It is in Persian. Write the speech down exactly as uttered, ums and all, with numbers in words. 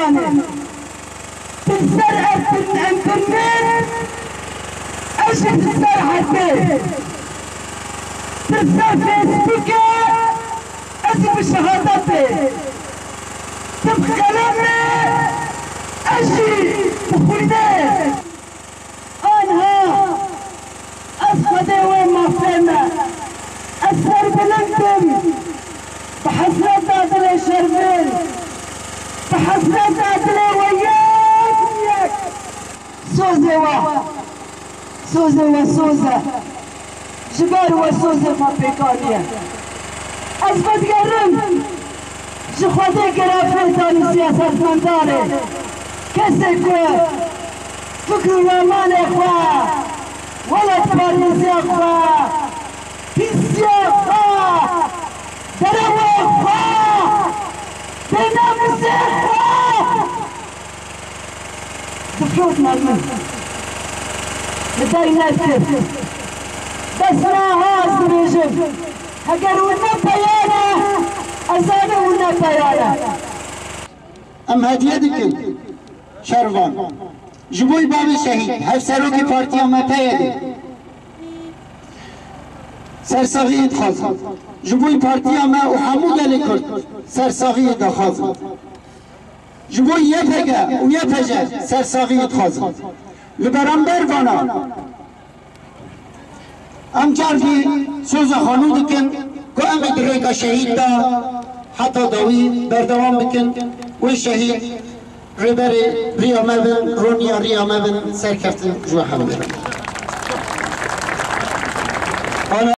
زمانه تنسرق بالانترنت اجي تنسرق البيت تنسرق فيسبوك اجي بشهادتي تبقى كلامي اجي بخوينات انها اسفدي وين ما فينا اسفر بلندن بحسنات عدلي شربين بحسنات عدلي وياك وياك سوزي و سوزي وسوزة جبال وسوزة فابريكانية أثبت قرم جخواتي قرافين تاني سياسة منداري كسكو فكر الأمان إخوة ولد باريس إخوة كيسي إخوة دروي إخوة بناموس إخوة دفلوت مالمن لدي نكتب بس ما هاز رجب هكذا والنبيانة أزانا والنبيانة ام هدیه دکن شروان جبوی باب شهید هف سروکی پارتی ام پیده سرساغی خواست جبوی پارتی ام و همو گلی کرد سرساغی دخواست جبوی یه پگه و یه پجه سرساغی خواست لبرانبر بانا ام جرگی سوز خانو دکن که ام ادریک شهید دا حتی داوی بردوام بکن و شهید ربر ریامبن رونیا ریامبن سرکفتن جو حمد